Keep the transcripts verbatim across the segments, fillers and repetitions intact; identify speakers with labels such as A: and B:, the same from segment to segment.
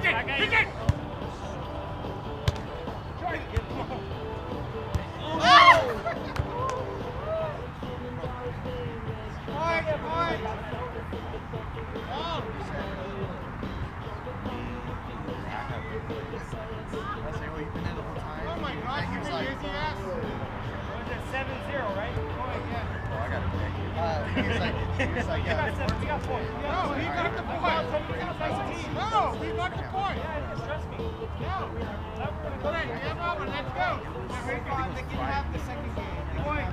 A: Pick it! Pick it! Try it. Oh! Point, point. Oh! Oh my gosh, you're like, easy ass. What was it, seven zero, right? Point, yeah.
B: Oh, I got it. Uh, he's like, he's like, yeah.
A: We got seven, we got points. No, he got the point. No, we got the point. Yeah, just trust me. No. Okay, yeah, Robin, let's go. They can have the second game. Point.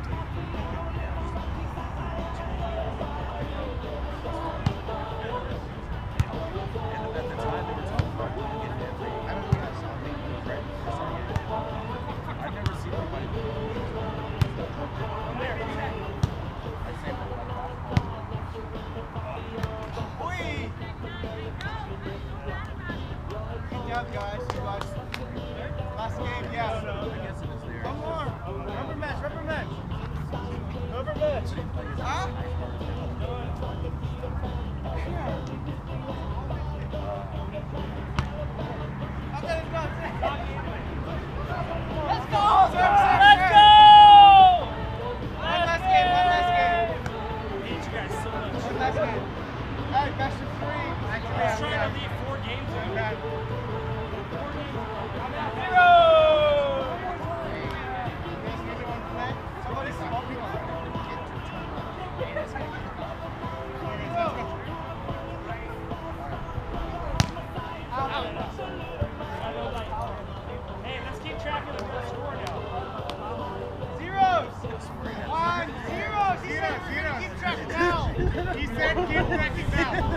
A: Guys, you guys. Last game, yeah. I guess it is there. One more. Rubber match, rubber match. Rubber match. Huh? I'll get it done. Let's go! Let's go! One last game, one last game. I hate you guys so much. One last game. Hey, best of three. I was trying to leave four games ago. Hey, let's keep track of the score now. Zeros! One, zero! He said we're gonna keep track now! He said keep tracking now!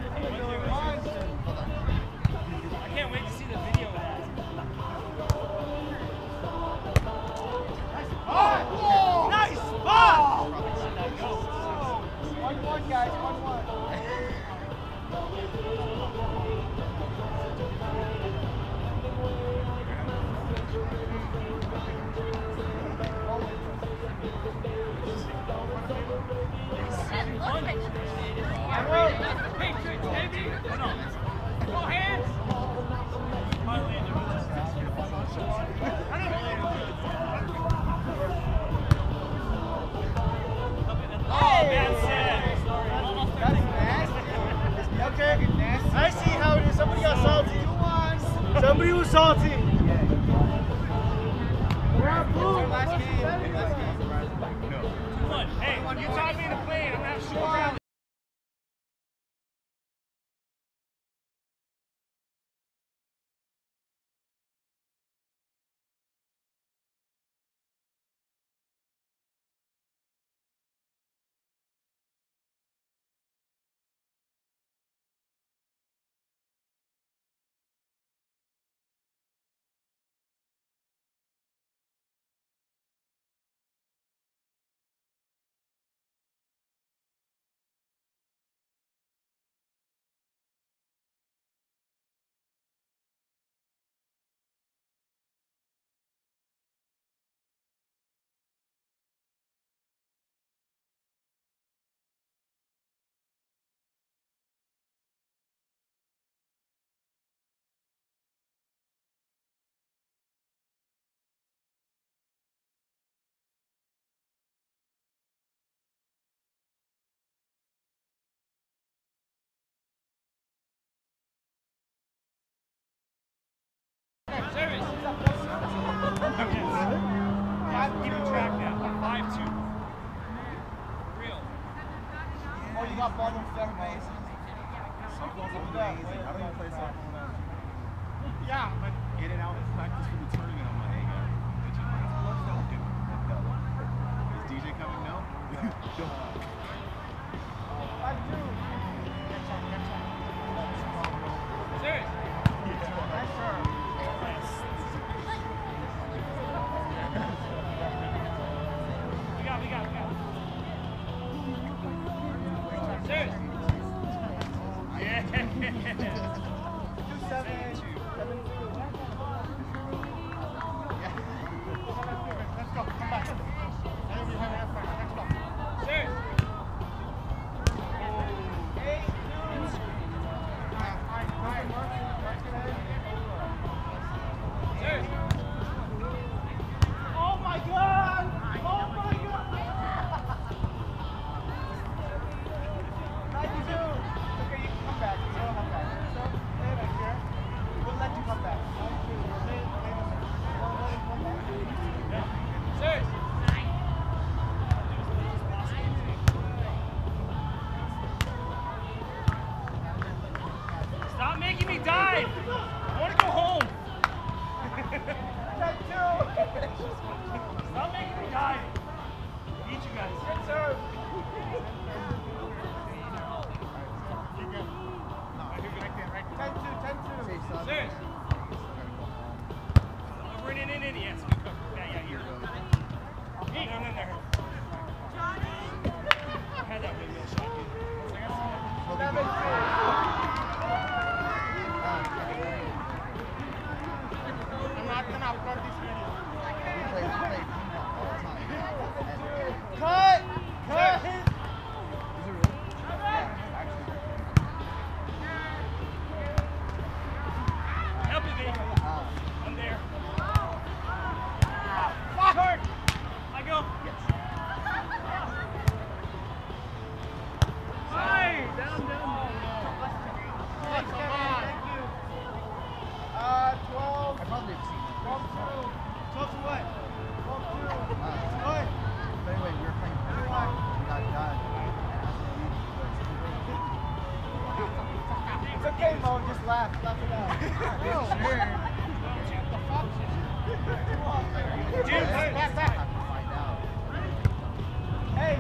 A: I can't wait to see the video of that. Oh! Nice! Oh! one one, guys, one one. Patriots, baby! Go hands! Oh, that's sad. That's nasty. Okay. I see how it is. Somebody got salty. Somebody was salty. We're on blue. Last game. Last game. No. two one. Hey, you taught me to play it. I'm not sure. Service. Keep track now. five two. Real. Oh, you got ball in seven bases. Softball's amazing. I don't even play softball now. Yeah, but in and out of practice for the tournament. I'm like, hey guys, did you no. Is D J coming now? five two. Serious. Yes, sir. We got, we got, we got. Serious. Yeah. Two seven two. Seven two. Yeah. Let's go. Come back. I think we have enough time. Let's go. Serious. Eight two. All right, all right, all right. Stop making me die. Eat you guys. Good serve. You're good. No, you're good. Right there, right there. ten two, ten two. Serious. Over in, in, in, in. Yes, good cover. Yeah, yeah, you're good. Eat. No, no, no. I had that windmill shot, dude. That makes sense. I'm not gonna upload this video.
B: We play, we play ping pong all the time. And
A: Cut! Cut!
B: is it really? Yeah, actually.
A: Help me, baby.
B: Uh,
A: I'm there. Fuck! Hard! I go.
B: yes.
A: Hey! Down, down. Thanks, Kevin. Thank you. Uh, twelve.
B: I probably have seen it.
A: twelve two. twelve to what? twelve two.
B: Uh,
A: What?
B: but anyway, we were playing ping pong. We got done. And after we
A: It's okay, Mo. Just laugh. Laugh it out.
B: Dude,
A: Dude,
B: pass,
A: pass,
B: pass.
A: pass.
B: Have to find out.
A: Hey.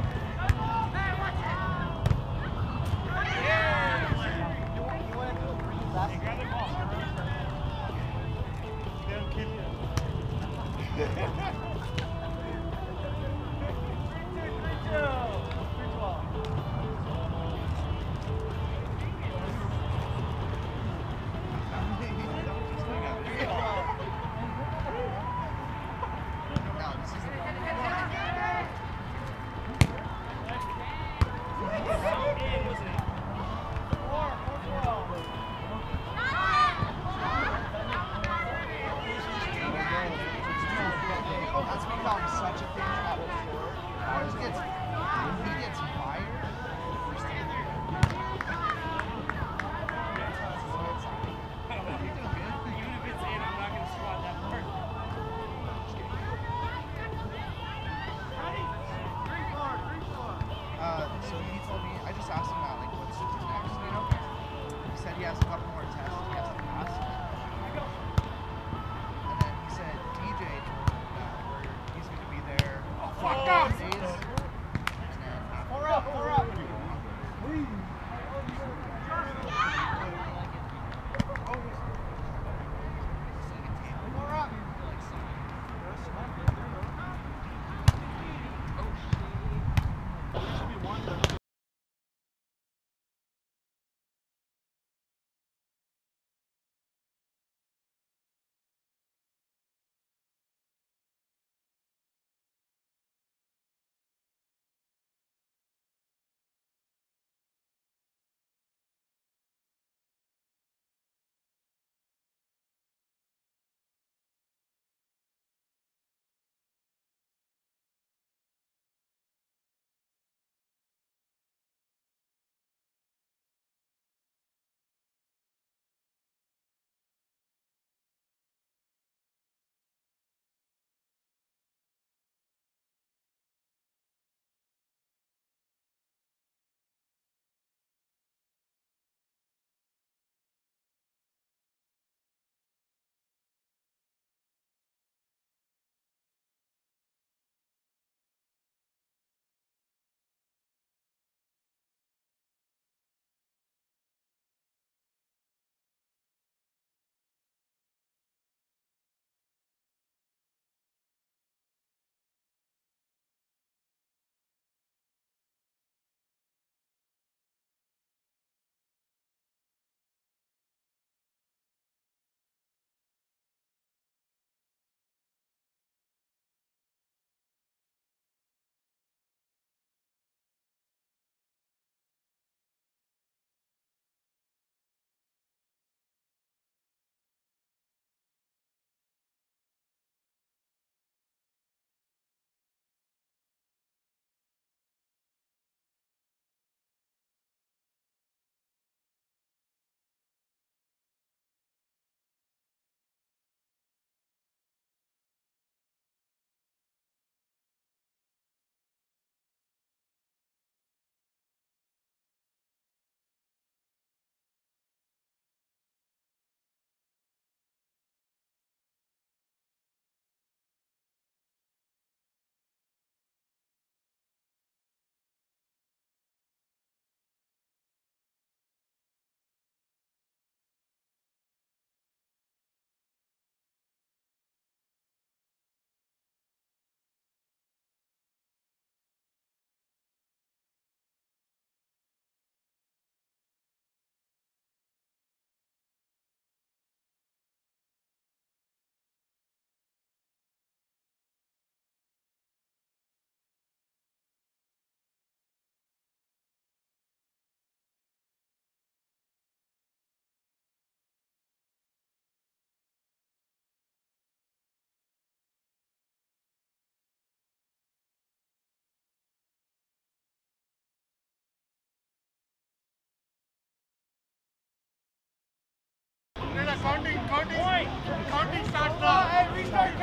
A: Yeah. You want, you want to do a green basket? Grab the ball. They'll kill you. three two, three two. three twelve.
B: No, this is the
A: Counting starts now.